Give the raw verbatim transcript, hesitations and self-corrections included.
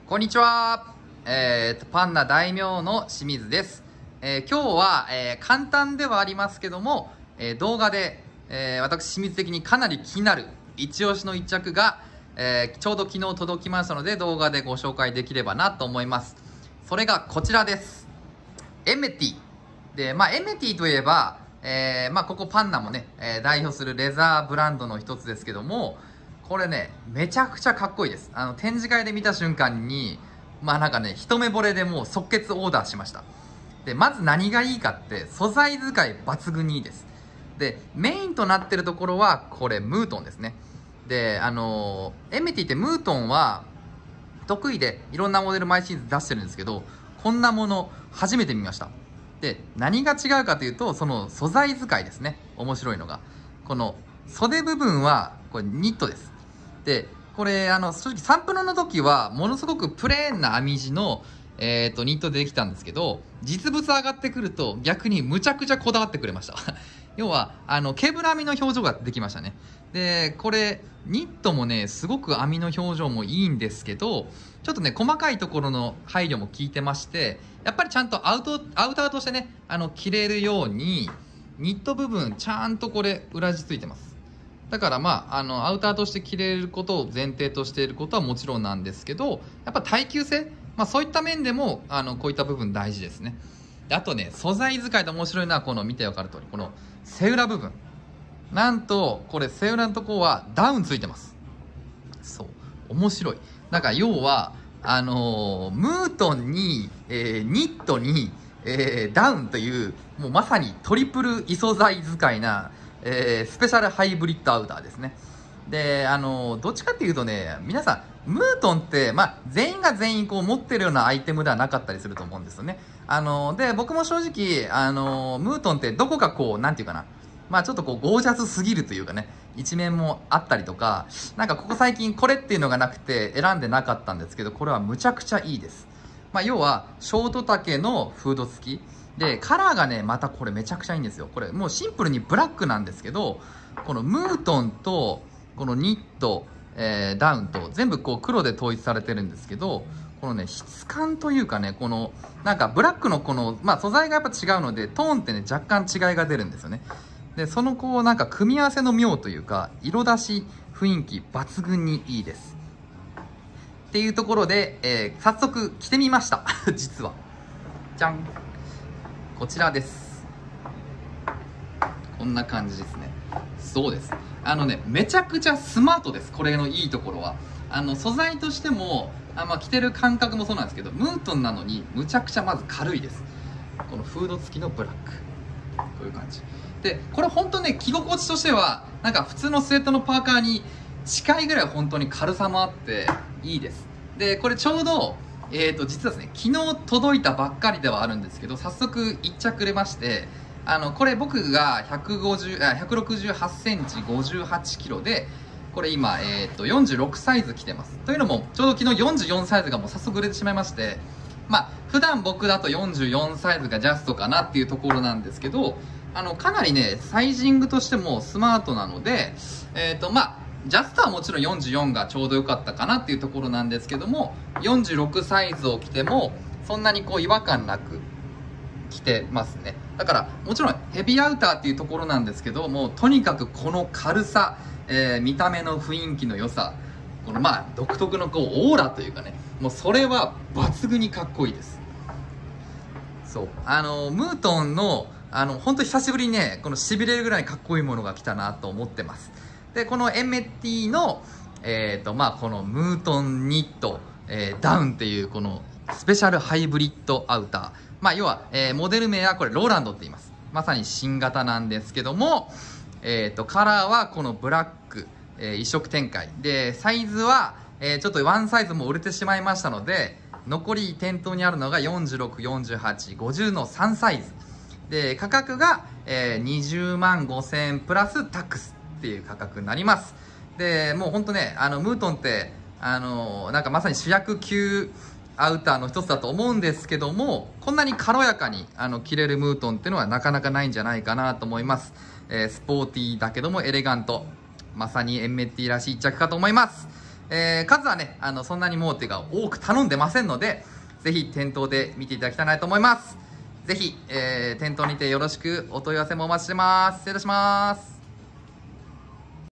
こんにちは。えーと、パンダ大名の清水です。えー今日は、えー簡単ではありますけども、えー動画で、えー私清水的にかなり気になる一押しの一着が、えーちょうど昨日届きましたので、動画でご紹介できればなと思います。それがこちらです。エメティ。で、まあ、エメティといえば、えーまあ、ここパンダもね、えー代表するレザーブランドの一つですけども、これね、めちゃくちゃかっこいいです。あの、展示会で見た瞬間に、まあなんかね、一目惚れでもう即決オーダーしました。で、まず何がいいかって、素材使い抜群にいいです。で、メインとなってるところは、これ、ムートンですね。で、あのーエメティってムートンは、得意でいろんなモデル毎シーズン出してるんですけど、こんなもの初めて見ました。で、何が違うかというと、その素材使いですね。面白いのが。この袖部分は、これニットです。で、これ、あの、正直サンプルの時は、ものすごくプレーンな編み地の、えっと、ニットでできたんですけど、実物上がってくると、逆にむちゃくちゃこだわってくれました。要は、あの、ケーブル編みの表情ができましたね。で、これ、ニットもね、すごく編みの表情もいいんですけど、ちょっとね、細かいところの配慮も効いてまして、やっぱりちゃんとアウト、アウターとしてね、あの、着れるように、ニット部分、ちゃんとこれ、裏地ついてます。だからまあ、あの、アウターとして着れることを前提としていることはもちろんなんですけど、やっぱ耐久性、まあそういった面でも、あの、こういった部分大事ですね。であとね、素材使いで面白いのは、この見てわかる通り、この背裏部分。なんと、これ背裏のところはダウンついてます。そう。面白い。だから要は、あのームートンに、えーニットに、えーダウンという、もうまさにトリプル異素材使いな、えースペシャルハイブリッドアウターですね。で、あのーどっちかっていうとね、皆さん、ムートンって、まあ、全員が全員こう持ってるようなアイテムではなかったりすると思うんですよね。あのーで、僕も正直、あのームートンってどこかこう、なんていうかな、まあちょっとこうゴージャスすぎるというかね、一面もあったりとか、なんかここ最近これっていうのがなくて選んでなかったんですけど、これはむちゃくちゃいいです。まあ要は、ショート丈のフード付き。で、カラーがね、またこれめちゃくちゃいいんですよ。これもうシンプルにブラックなんですけど、このムートンと、このニット、えーダウンと全部こう黒で統一されてるんですけど、このね、質感というかね、この、なんかブラックのこの、まあ素材がやっぱ違うので、トーンってね、若干違いが出るんですよね。で、そのこうなんか組み合わせの妙というか、色出し雰囲気抜群にいいです。っていうところで、えー早速着てみました。実は。じゃん。こちらです。こんな感じですね。そうです。あのね、めちゃくちゃスマートです。これのいいところは。あの、素材としても、あまあ、着てる感覚もそうなんですけど、ムートンなのにむちゃくちゃまず軽いです。このフード付きのブラック。こういう感じ。で、これ本当ね、着心地としては、なんか普通のスウェットのパーカーに近いぐらい本当に軽さもあっていいです。で、これちょうど、えーと、実はですね、昨日届いたばっかりではあるんですけど、早速一着売れまして、あの、これ僕がひゃくごじゅう、あ、ひゃくろくじゅうはちセンチごじゅうはちキロで、これ今、えーと、よんじゅうろくサイズ着てます。というのも、ちょうど昨日よんじゅうよんサイズがもう早速売れてしまいまして、まあ、普段僕だとよんじゅうよんサイズがジャストかなっていうところなんですけど、あの、かなりね、サイジングとしてもスマートなので、えっと、まあ、ジャストはもちろんよんじゅうよんがちょうど良かったかなっていうところなんですけども、よんじゅうろくサイズを着ても、そんなにこう違和感なく着てますね。だから、もちろんヘビーアウターっていうところなんですけども、とにかくこの軽さ、えー見た目の雰囲気の良さ、このまあ、独特のこう、オーラというかね、もうそれは抜群にかっこいいです。そう。あの、ムートンの、あの、本当久しぶりにね、この痺れるぐらいかっこいいものが来たなと思ってます。で、このエメティの、えっと、まあ、このムートンニット、えーダウンっていうこのスペシャルハイブリッドアウター。まあ、要は、えーモデル名はこれローランドって言います。まさに新型なんですけども、えっと、カラーはこのブラック、えー一色展開。で、サイズは、えーちょっとワンサイズも売れてしまいましたので、残り店頭にあるのがよんじゅうろく、よんじゅうはち、ごじゅうのさんサイズ。で、価格が、えー、にじゅうまんごせんえんプラスタックスっていう価格になります。で、もうほんとね、あの、ムートンって、あのーなんかまさに主役級アウターの一つだと思うんですけども、こんなに軽やかに、あの、着れるムートンっていうのはなかなかないんじゃないかなと思います。えースポーティーだけどもエレガント。まさにエンメッティらしい一着かと思います。 えー、数はね、あの、そんなにもうっていうか、多く頼んでませんので、ぜひ店頭で見ていただきたいなと思います。ぜひ、えー、店頭にてよろしくお問い合わせもお待ちしてます。失礼いたします。